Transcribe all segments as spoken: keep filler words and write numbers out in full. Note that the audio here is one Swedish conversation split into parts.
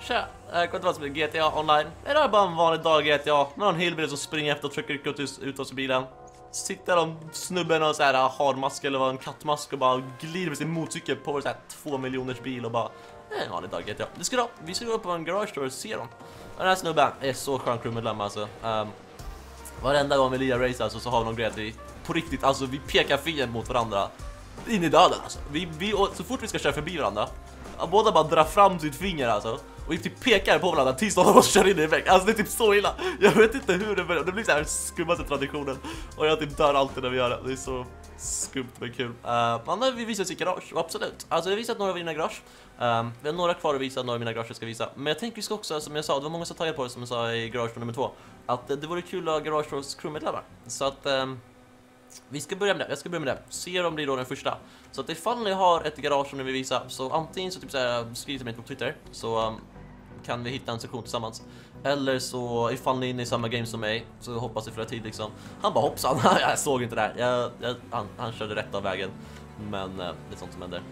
tja, jag kommer tillbaka med G T A online. Det är bara en vanlig dag G T A. Med någon hillbilly som springer efter och trycker ut, ut oss i bilen. Sitter de snubben och så här har mask eller var en kattmask och bara glider med sin motorcykel på så här två miljoners bil och bara det är en vanlig dag G T A. Det ska då, vi ska gå på en garage store och se dem. Den här snubben är så skön crewmedlem alltså. Um, varenda gång vi lirar race alltså, så har vi någon grej att vi på riktigt, alltså vi pekar fienden mot varandra in i döden alltså. Vi, vi, så fort vi ska köra förbi varandra, båda bara drar fram sitt finger alltså. Och vi typ pekar på varandra tills de kör in i vägg. Alltså det är typ så illa. Jag vet inte hur det börjar. Det blir så här skummaste traditionen. Och jag typ dör alltid när vi gör det. Det är så skumt men kul. Uh, men vi visar oss i garage, absolut. Alltså vi har visat några av mina garage. Um, vi har några kvar att visa, några av mina garage jag ska visa. Men jag tänker vi ska också, som jag sa, det var många som taggade på det som jag sa i garage nummer två. Att det, det vore kul att ha garage hos crewmedlemmar. Så att um, vi ska börja med det. Jag ska börja med det. Se om det blir då den första. Så att ifall ni har ett garage som ni vill visa, så antingen så typ så här, skriv till mig på Twitter. Så um, kan vi hitta en sektion tillsammans. Eller så ifall ni är inne i samma game som mig, så hoppas vi för tid liksom. Han bara hoppsan, jag såg inte det här. Jag, jag, han, han körde rätt av vägen. Men uh, det är sånt som händer.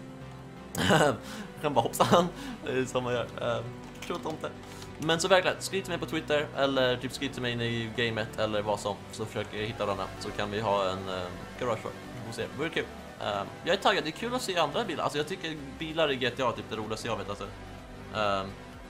Han bara hoppsan, det är som man gör. Uh, tror inte. Men så verkligen, skriv till mig på Twitter. Eller typ skriv till mig in i gamet eller vad som. Så försöker jag hitta varandra. Så kan vi ha en uh, garage för. Vi får se, det vore kul. uh, Jag är taggad, det är kul att se andra bilar. Alltså jag tycker bilar i G T A typ det roligaste jag vet alltså. uh,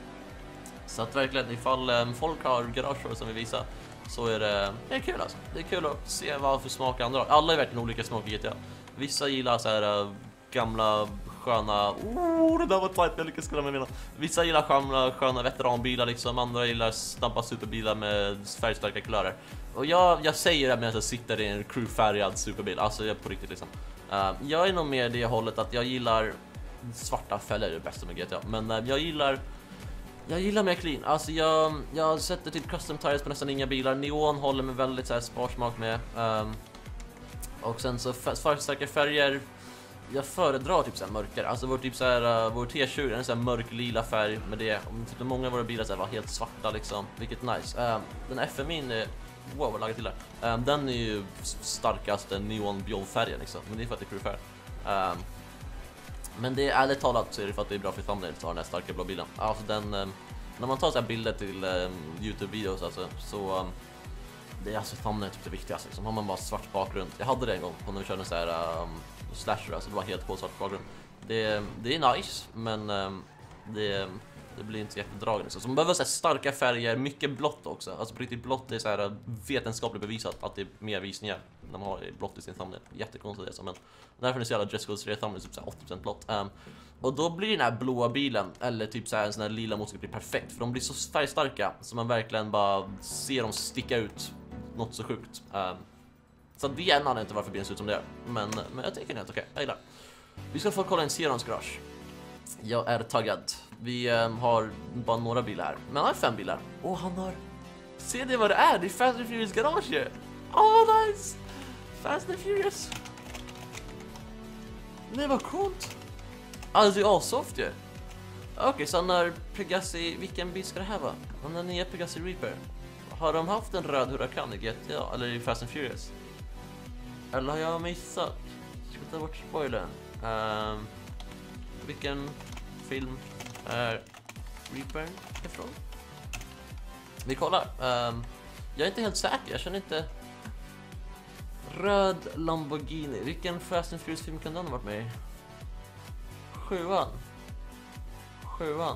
Så att verkligen, ifall um, folk har garage som vi visar, så är det, det är kul alltså. Det är kul att se vad för smak andra har. Alla är verkligen olika smak i G T A. Vissa gillar så här uh, gamla sköna, oh det där var tight, jag lyckas skriva med mina. Vissa gillar sköna, sköna veteranbilar liksom. Andra gillar snabba superbilar med färgstarka kulörer. Och jag, jag säger det medan jag sitter i en crewfärgad superbil. Alltså jag är på riktigt liksom. uh, Jag är nog mer det hållet att jag gillar svarta fälgar är det bästa med G T A. Men uh, jag gillar Jag gillar mer clean. Alltså jag, jag sätter typ custom tires på nästan inga bilar. Neon håller mig väldigt så här sparsmak med. Um, och sen så starka färger. Jag föredrar typ så här mörkare. Alltså vår typ så här uh, vår T tjugo är en så här mörk lila färg med det. Om typ många av våra bilar så här var helt svarta liksom, vilket nice. Um, den F M I är wow, vad lagat till där. Um, den är ju starkaste neon biolfärgen liksom, men det är för att det är crewfärg. Um, Men det är ärligt talat så är det för att det är bra för thumbnail att ha den här starka blå bilden. Alltså den, um, när man tar så här bilder till um, YouTube-videos alltså, så um, det är alltså thumbnail typ det viktigaste liksom. Har man bara svart bakgrund. Jag hade det en gång på när vi körde en så här um, slasher, alltså det var helt på svart bakgrund. Det, det är nice, men um, det, det blir inte så jättedragen liksom. Så man behöver så här starka färger, mycket blått också. Alltså på riktigt blått, det är så här vetenskapligt bevisat att det är mer visningar när man har blått i sin thumbnail. Jättekonstigt det så, men därför är det så jävla Dress Code tre thumbnail typ så här åttio procent blått. Um, och då blir den här blåa bilen eller typ så här en sån här lila motorcykel blir perfekt, för de blir så färgstarka så man verkligen bara ser dem sticka ut något så sjukt. Um, så det är en anledning till varför bilen ser ut som det gör. Men, men jag tycker det är helt okej, jag gillar. Vi ska få kolla en Xerons garage. Jag är taggad. Vi um, har bara några bilar här, men han har fem bilar. Och han har, se det vad det är, det är Fast and Furious garage ju. Åh oh, nice. Fast and Furious. Nej vad coolt. Alltså det är asoft ju. Okej, okay, så han har Pegassi, vilken bil ska det här vara? Han har nya Pegassi Reaper. Har de haft en röd Huracan i G T A eller i Fast and Furious? Eller har jag missat? Ska vi ta bort spoilern? Um, vilken film är Reaper ifrån? Vi kollar. Um, jag är inte helt säker, jag känner inte. Röd Lamborghini. Vilken Fast and Furious film kan den ha varit med i? Sjuan. Sjuan.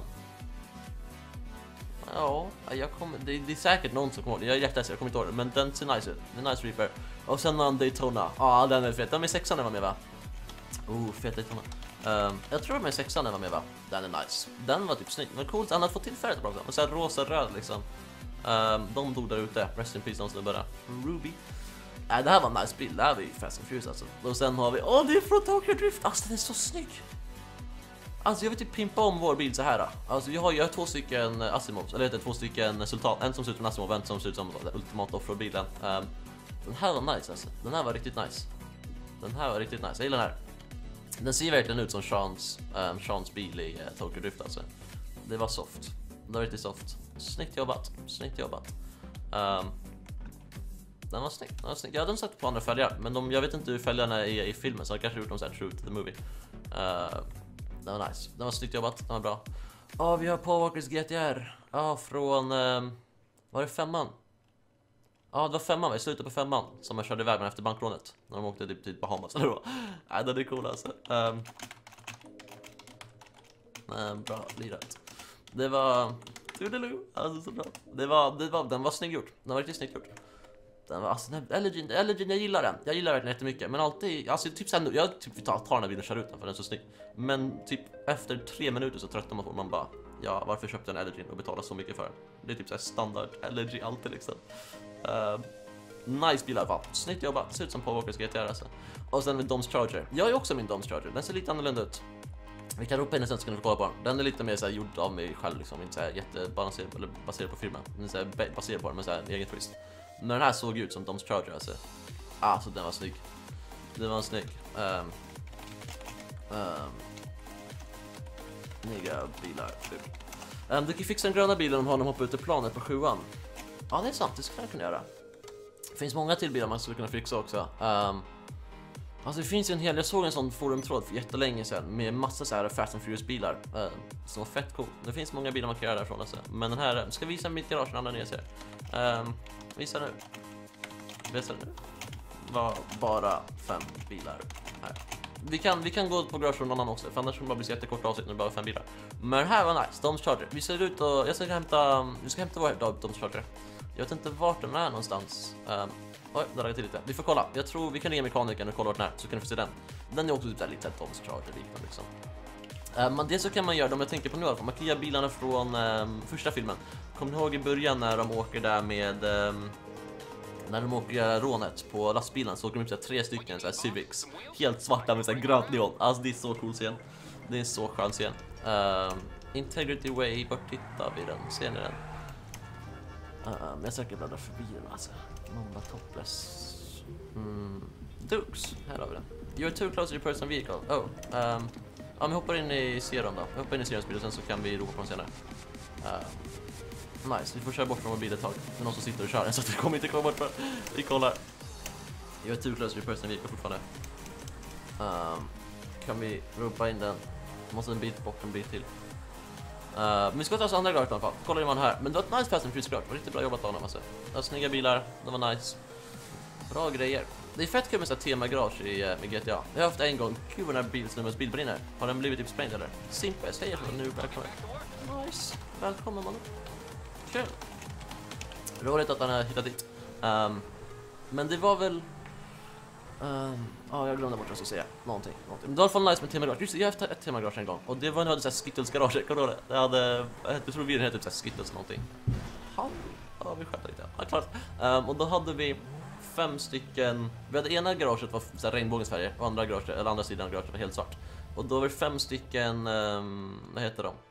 Ja, jag kommer, det, det är säkert någon som kommer ihåg. Jag är jätteledsen, jag kommer inte ihåg det. Men den ser nice ut. Det är nice Reaper. Och sen har han Daytona. Ja, ah, den är fet. Den är sexan den var med va? Oh, fet Daytona. Um, jag tror med sexan den var med va? Den är nice. Den var typ snygg. Men coolt, han hade fått till färget bra. Och så här rosa-röd liksom. Um, de dog där ute. Rest in peace, de snubbarna. Ruby. Nej, äh, det här var en nice bild. Det här var ju Fast and Furious alltså. Och sen har vi, åh oh, det är från Tokyo Drift. Alltså den är så snygg. Alltså jag vill typ pimpa om vår bil så här. Alltså jag har ju två stycken Asimovs, eller heter två stycken Sultan. En som ser ut som Asimov, en som ser ut som den ultimata offroad-bilen. um, Den här var nice alltså. Den här var riktigt nice. Den här var riktigt nice, jag gillar den här. Den ser verkligen ut som Seans, um, Seans bil i uh, Tokyo Drift alltså. Det var soft. Det var riktigt soft. Snyggt jobbat, snyggt jobbat. um, Den var snygg, den var snygg. Jag hade sett på andra fälgar, men de, jag vet inte hur fälgarna är i filmen, så jag kanske gjort dem så här true to the movie. uh, Den var nice, den var snyggt jobbat, den var bra. Ja, vi har Paul Walkers G T R. Ja, från... Um, var det femman? Ja, det var femman, vi slutade på femman som jag körde iväg med efter bankrånet. När de åkte typ till Bahamas. Nej, det är cool alltså. Um, nej, bra, lirat. Det var... Alltså så bra. Det var, det var, den var snygg gjort. Den var riktigt snyggt gjort. Den var, alltså, den här Elegin, Elegin, jag gillar den. Jag gillar den jättemycket. Men alltid, alltså typ såhär, jag typ tar, tar den här bilen och kör ut den för den är så snygg. Men typ efter tre minuter så tröttar man på man bara, ja, varför köpte jag en Elegin och betalade så mycket för den? Det är typ såhär standard Elegin alltid liksom. Uh, nice bil i alla fall. Snyggt jobbat. Ser ut som Paul Walkers G T R alltså. Och sen med Dom's Charger. Jag är också min Dom's Charger. Den ser lite annorlunda ut. Vi kan ropa in den sen så kan du få kolla på den. Den är lite mer så här gjord av mig själv liksom. Inte så här jättebalanserad eller baserad på firman. Den är så här baserad på den med så här en egen twist. Men den här såg ut som Dom's Charger alltså. Alltså den var snygg. Den var snygg. Um, um, Snygga bilar. Um, du kan fixa den gröna bilen om honom hoppar ut i planet på sjuan. Ja, det är sant. Det skulle jag kunna göra. Det finns många till bilar man skulle kunna fixa också. Um, alltså det finns ju en hel... Jag såg en sån forumtråd för jättelänge sedan med massa så här Fast and Furious bilar. Uh, som var fett cool. Det finns många bilar man kan göra därifrån alltså. Men den här... Ska visa mitt garage när andra ner ser. Um, visa nu. Visa nu. Var bara fem bilar här. Vi kan, vi kan gå på garage någon annan också. För annars kommer det bara bli så jättekort avsnitt när det bara är fem bilar. Men den här var nice. Dom's Charger. Vi ser ut och... Jag ska hämta... Vi ska hämta vår Dom's Charger. Jag vet inte vart den är någonstans. Um, oj, där har till lite. Vi får kolla. Jag tror vi kan ringa mekanikern och kolla vart den är. Så kan du få se den. Den är också typ lite Dom's Charger liknande liksom. Um, men det så kan man göra, om jag tänker på nu i alla fall. Man kan göra bilarna från um, första filmen. Kommer ni ihåg i början när de åker där med... Um, när de åker rånet på lastbilen så åker de upp så här, tre stycken så här, Civics. Helt svarta med så här, grönt neon. Alltså det är så cool scen. Det är en så skön scen. Um, Integrity Way, vart tittar vi den? Ser ni den? Um, jag söker bläddra förbi den alltså. Många topless. Mm. Dukes, här har vi den. You're too close to your personal vehicle. Oh. Um, ja, men hoppar in i serum då. Vi hoppar in i serums bil och sen så kan vi ropa på den senare. Uh, nice, vi får köra bort från mobilen ett tag. Det är någon som sitter och kör den så att det kommer inte komma bort. För. Vi kollar. You're too close to your personal vehicle fortfarande. Um, kan vi ropa in den? Måste en bit bort, en bit till. Uh, men vi ska ta oss andra garage i alla fall. Kolla in vad här. Men det var ett nice Fast and Furious garage. Det var riktigt bra jobbat av honom alltså. Det var snygga bilar. Det var nice. Bra grejer. Det är fett kul med så här tema-garage i uh, med G T A. Jag har haft en gång. Kul när bilsnummers bil brinner. Har den blivit typ sprängd eller? Simpes. Hej från nu. Välkommen. Nice. Välkommen man. Kul. Roligt att han har hittat dit. Um, men det var väl... Um, ja, jag glömde bort vad jag skulle säga. Någonting, någonting. Men det var i alla fall nice med tema-garage. Just det, jag har haft ett tema-garage en gång. Och det var när jag hade såhär Skittles-garage. Kommer du ihåg det? Jag hade... Jag tror vi hette typ såhär Skittles någonting. Ja, ja vi skötte lite. Ja, klart. Um, och då hade vi fem stycken... Vi hade ena garaget var såhär regnbågens färger. Och andra garaget, eller andra sidan av garaget var helt svart. Och då var det fem stycken... Um, vad heter de?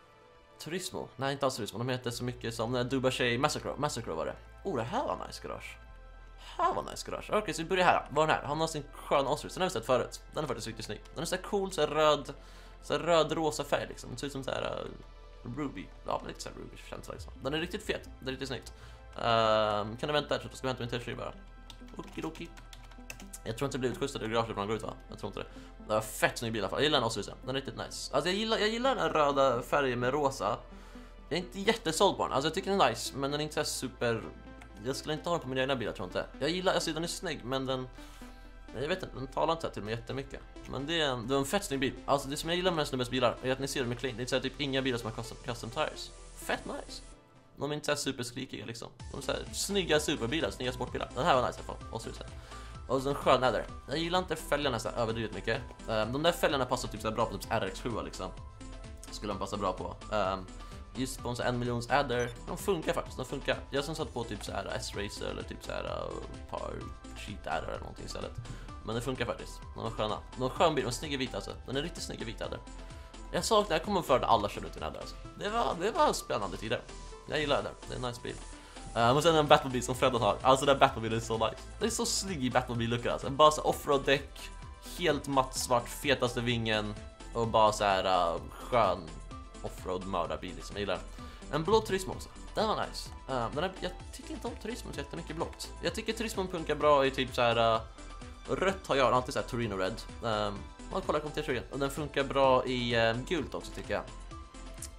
Turismo? Nej, inte alls Turismo. De heter så mycket som... Dubai Massacre. Massacre var det. Oh, det här var nice garage. Här var nice garage. Okej, okay, så vi börjar här. Var den här? Han har sin sköna Osrus. Den har vi sett förut. Den är faktiskt riktigt snygg. Den är så här cool, så här röd, så här röd-rosa färg liksom. Den ser ut som så här uh, ruby. Ja, lite så här ruby känsla liksom. Den är riktigt fet. Det är riktigt snyggt. Uh, kan du vänta här så att du ska vänta min t-shirt bara. Okidoki. Jag tror inte det blir utskjutsad i garaget när man går ut va? Jag tror inte det. Det var fett snygg bil i alla fall. Jag gillar den Osrusen. Den är riktigt nice. Alltså jag gillar, jag gillar den här röda färgen med rosa. Jag är inte jättesåld på den. Alltså jag tycker den är nice, men den är inte så här super... Jag skulle inte ha den på mina egna bilar, tror jag inte. Jag gillar, alltså den är snygg, men den... Jag vet inte, den talar inte till mig jättemycket. Men det är en, det är en fett snygg bil. Alltså det som jag gillar med den snubbens bilar är att ni ser dem är clean. Det är så här, typ inga bilar som har custom, custom tires. Fett nice. De är inte så här superskrikiga liksom. De är så här snygga superbilar, snygga sportbilar. Den här var nice i alla fall. Och så, så och så en skön adder. Jag gillar inte fälgarna så här överdrivet mycket. Um, de där fälgarna passar typ så här bra på typ R X sju liksom. Skulle de passa bra på. Um, Just på en, en miljons adder, de funkar faktiskt, de funkar. Jag som satt på typ så här S-Racer eller typ så här uh, par sheet adder eller någonting istället. Men det funkar faktiskt, de var sköna. De var skön bil, de snygga vita alltså. Den är riktigt snygga vita adder. Jag saknar, jag kommer för att alla körde ut en adder alltså. Det var, det var spännande tider. Jag gillar det, det är en nice bil. Uh, och sen en Batmobile som Fred har. Alltså den Batmobile är så nice. Det är så snygg i Batmobile-luckar alltså. Bara så offroad däck, helt matt svart, fetaste vingen och bara så här uh, skön offroad mördarbil liksom, jag gillar den. En blå Turismo också, den var nice. uh, den är, Jag tycker inte om Turismo så jättemycket blått. Jag tycker Turismo funkar bra i typ så här uh, rött har jag alltid så här Torino Red. um, Man kollar kom till tröjan. Och den funkar bra i uh, gult också tycker jag.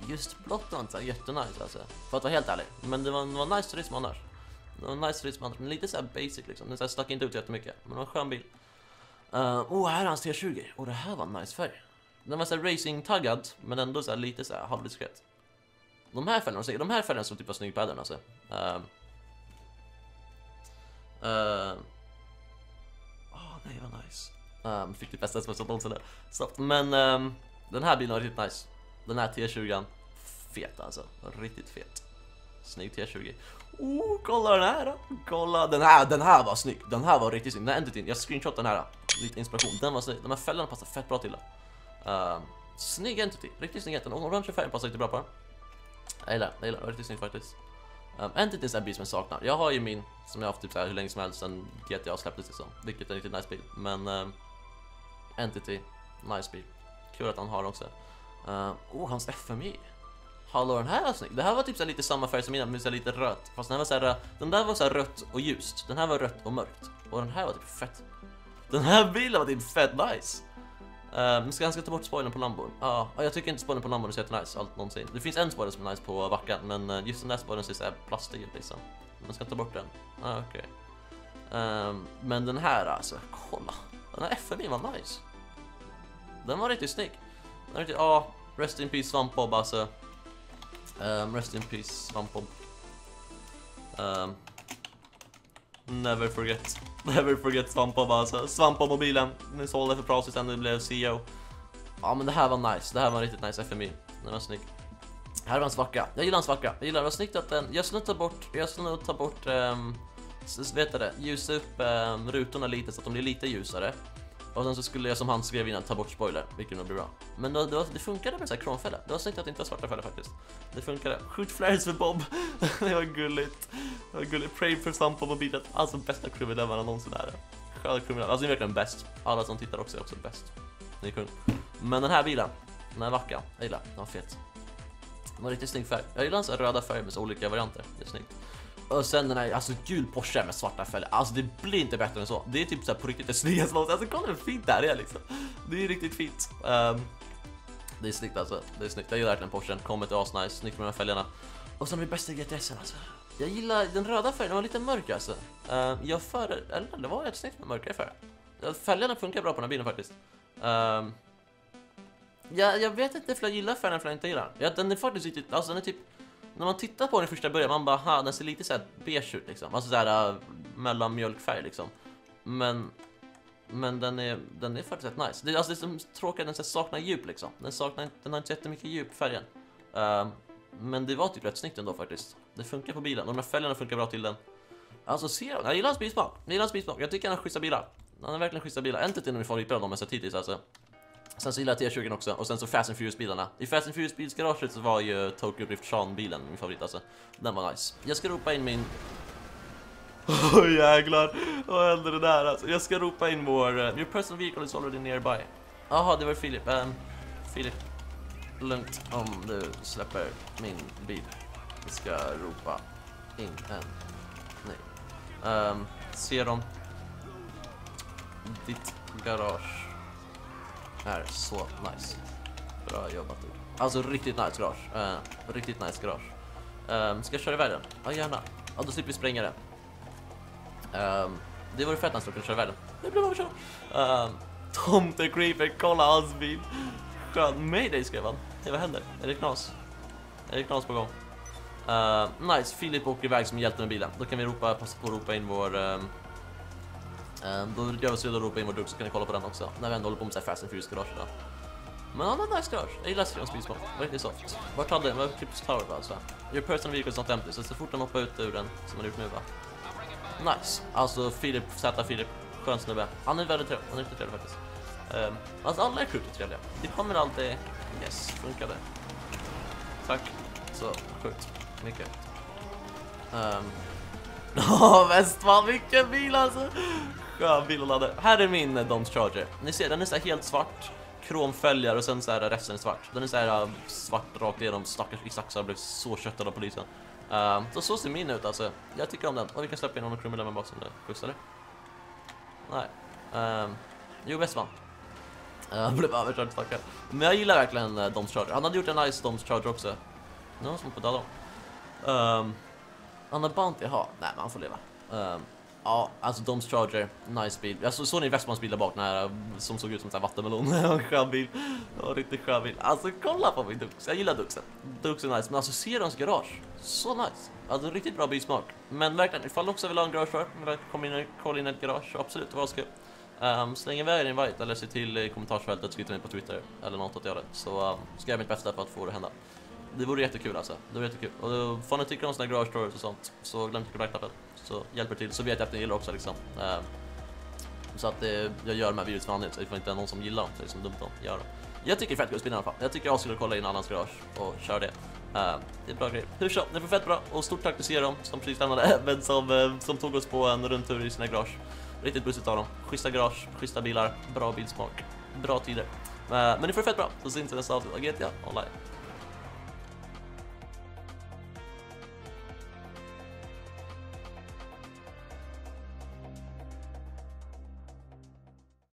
just blått var inte så jättenice alltså. För att vara helt ärlig. Men det var, det var nice turism annars. Det var nice turism annars. Men lite så här basic liksom. Den så här stack inte ut jättemycket. Men det var en skön bil. Uh, oh, här är hans T tjugo. Och oh, det här var en nice färg. Den var så här racing-taggad. Men ändå så här lite så här halvdiskret. De här färgerna, de här färgerna som typ var snygg på alltså. Uh, uh, oh, nej, vad nice. Um, fick det bästa som var sådär. Så, men um, den här bilen var riktigt nice. Den här T tjugo, fet alltså. Riktigt fet. Snygg T tjugo. Oh, kolla den här då. Kolla, den här, den här var snygg. Den här var riktigt snygg. Den här Entity, jag screenshot den här. Lite inspiration. Den var snygg. De här fällarna passar fett bra till det. Um, snygg Entity. Riktigt snygg. Den orange färgen passar riktigt bra på den. Jag gillar, jag gillar. Riktigt snygg faktiskt. Um, Entity är en bil som jag saknar. Jag har ju min, som jag har haft typ så här hur länge som helst sedan G T A släpptes liksom. Vilket är en riktigt nice bil. Men um, Entity, nice bil. Kul att han har också. Uh, oh, hans F M I. Hallå, den här var snygg. Det här var typ så lite samma färg som innan, men så lite rött. Fast den här var så här, den där var så här rött och ljust. Den här var rött och mörkt. Och den här var typ fett. Den här bilen var typ fett nice. Uh, ska han ska ta bort spoilern på Lambon. Ja, uh, jag tycker inte spoilern på Lambon är så jättenice allt någonsin. Det finns en spoiler som är nice på Vackan, men uh, just den där spoilern ser så här plastig ut liksom. Man ska ta bort den. Ja, uh, okej. Okay. Um, men den här alltså, kolla. Den här F M I var nice. Den var riktigt snygg. Den var riktigt, ja, uh, rest in peace Svampbob alltså. Um, rest in peace Svampbob. Um, never forget. Never forget Svampbob alltså. Svampbob-mobilen. Ni sålde för Prosis sen det blev C E O. Ja, men det här var nice. Det här var en riktigt nice F M I. Den var snygg. Här var en svacka. Jag gillar en svacka. Jag gillar det var snyggt att den. Jag skulle ta bort. Jag skulle ta bort. Um, vet det. Ljusa upp um, rutorna lite så att de blir lite ljusare. Och sen så skulle jag som han skrev innan ta bort spoiler, vilket nog blir bra. Men då, det, det funkade med så här kromfälla. Det var snyggt att det inte var svarta fällor faktiskt. Det funkade. Skjut flares för Bob. Det var gulligt. Det var gulligt. Pray för Svampbob och bilen. Alltså bästa crewmedlemmarna någonsin är det. Sköna crewmedlemmar. Alltså det är verkligen bäst. Alla som tittar också är också bäst. Ni är kung. Men den här bilen, den här vackan, jag gillar. Den var fet. Den var riktigt snygg färg. Jag gillar en sån här röda färg med så olika varianter. Det är snyggt. Och sen den här, alltså gul Porsche med svarta fällor. Alltså det blir inte bättre än så. Det är typ så här på riktigt det snyggaste någonsin. Alltså kolla hur fint det här är liksom. Det är riktigt fint. um, Det är snyggt alltså. Det är snyggt, jag gillar verkligen Porschen. Kommer till asnice, snyggt med de här fälgarna. Och sen har vi bästa G T S alltså. Jag gillar den röda färgen, den var lite mörk alltså. uh, Jag för, eller det var rätt snyggt med mörkare färg. Fälgarna funkar bra på den här bilen faktiskt. um, jag, jag vet inte för jag gillar färgen för jag inte gillar. Ja, den är faktiskt riktigt, alltså den är typ. När man tittar på den i första början, man bara, ha, den ser lite så här beige ut liksom. Alltså så här uh, mellanmjölkfärg liksom. Men men den är den är faktiskt rätt nice. Det är alltså det som tråkigt, den så saknar djup liksom. Den saknar den har inte jättemycket djup färgen. Uh, men det var typ rätt snyggt ändå faktiskt. Det funkar på bilen och de här fälgarna funkar bra till den. Alltså ser jag, jag gillar hans bilsmak. Jag gillar hans bilsmak. Jag tycker han har schyssta bilar. Han har verkligen schyssta bilar. Inte till min favoritbil av dem jag sett hittills alltså. Sen så gillar jag T tjugo också. Och sen så Fast and Furious-bilarna. I Fast and Furious-bilsgaraget så var ju Tokyo Drift Sean-bilen min favorit alltså. Den var nice. Jag ska ropa in min... Åh oh, jäklar. Vad händer det där alltså? Jag ska ropa in vår... Uh, your personal vehicle is already nearby. Jaha, det var Filip. Um, Filip. Lugnt om du släpper min bil. Jag ska ropa in en. Nej. Um, ser de ditt garage är så nice. Bra jobbat. Alltså riktigt nice garage. Uh, riktigt nice garage. Um, ska jag köra i världen? Ja, gärna. Ja, då slipper vi spränga det. Um, det vore fett att jag kunde köra i världen. Det blir bara att köra. Um, Tomte Creeper, kolla hans bil. Skön. Mayday skrev han. Hey, vad händer? Är det knas? Är det knas på gång? Uh, nice. Filip åker iväg som hjälte med bilen. Då kan vi ropa, passa på att ropa in vår... Um, Um, då gör vi så att ropa in vår duk så kan ni kolla på den också. När vi ändå håller på med så här Fast and Furious garage då. Men han har nice garage. Jag gillar Sions bilsmak. Det var riktigt soft. Vart hade den? Var Clips Tower va? Alltså. Your personal vehicle is not empty. Så så fort han hoppar ut ur den som han gjort nu va. Nice. Alltså Filip, Z Filip. Skön snubbe. Han är väldigt trevlig. Han är riktigt trevlig faktiskt. Um, alltså alla är sjukt trevliga. Det kommer alltid... Yes, funkar det. Tack. Så, sjukt. Mycket. Um... Åh, Westman, vilken bil alltså! Ja, bilen. Här är min Dodge Charger. Ni ser, den är så här helt svart. Kromfälgar och sen så här resten är svart. Den är så här uh, svart rakt igenom. Stackars Isaksar blev så köttad av polisen. Uh, så så ser min ut alltså. Jag tycker om den. Och vi kan släppa in någon kriminell bara som det. Schysst eller? Nej. Um, jo, Westman. Jag blev överkörd, tackar. Men jag gillar verkligen uh, Dom's Charger. Han hade gjort en nice Dom's Charger också. Någon som på döda dem. Um, han har Bounty, ha. Nej, men han får leva. Um, ja, alltså Dom's Charger, nice bil. Jag så, såg ni Westmans bil där bak när, som såg ut som en vattenmelon. En skön bil. Ja, riktigt skön bil. Alltså kolla på min Dux. Jag gillar Duxen. Dux är nice. Men alltså ser hans garage. Så nice. Alltså riktigt bra bilsmak. Men verkligen, ifall du också vill ha en garage för, kom in och kolla in ett garage. Absolut, det var skoj. Um, släng iväg en invite eller se till i kommentarsfältet, skriv mig på Twitter eller något åt det hållet. Så um, ska jag göra mitt bästa för att få det hända. Det vore jättekul alltså. Det vore jättekul. Och då, får ni tycka om såna garage stories och sånt, så glöm inte att knappen. Så hjälper till. Så vet jag att ni gillar också liksom. Um, så att det, jag gör de här videos för anledning, så det får inte någon som gillar dem. Så det är liksom dumt att göra. Jag tycker det är fett kul spinna i alla fall. Jag tycker jag skulle kolla in annans garage och köra det. Uh, det är bra grejer. Hur så? Det får fett bra. Och stort tack till Serum som precis lämnade, men som, uh, som tog oss på en rundtur i sina garage. Riktigt bussigt av dem. Schyssta garage, schyssta bilar, bra bilsmak, bra tider. Uh, men det får fett bra. Så syns vi nästa avsnitt av G T A Online.